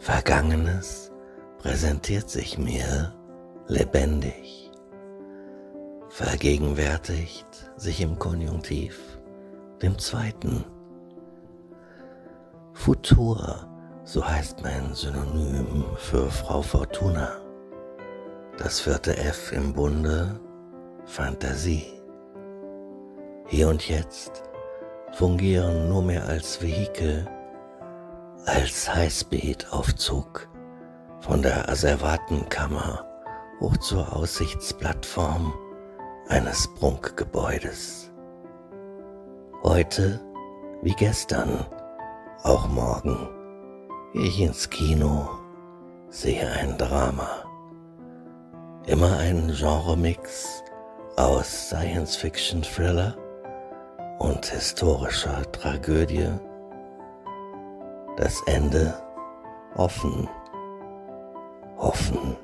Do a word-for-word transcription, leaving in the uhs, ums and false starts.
Vergangenes präsentiert sich mir lebendig, vergegenwärtigt sich im Konjunktiv, dem zweiten. Futur, so heißt mein Synonym für Frau Fortuna. Das vierte F im Bunde, Fantasie. Hier und jetzt fungieren nur mehr als Vehikel, als Highspeed-Aufzug von der Asservatenkammer hoch zur Aussichtsplattform eines Prunkgebäudes. Heute wie gestern, auch morgen, gehe ich ins Kino, sehe ein Drama. Immer ein Genremix aus Science-Fiction-Thriller und historischer Tragödie. Das Ende offen, offen.